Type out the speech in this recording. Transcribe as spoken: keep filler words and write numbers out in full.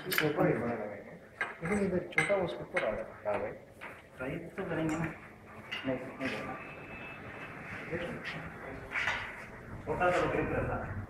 इसके ऊपर ही बड़ा लगाएंगे, लेकिन इधर छोटा उसके ऊपर आ रहा है भाई। ट्राई तो करेंगे ना। नहीं नहीं देना छोटा तो ग्रिप रहता है।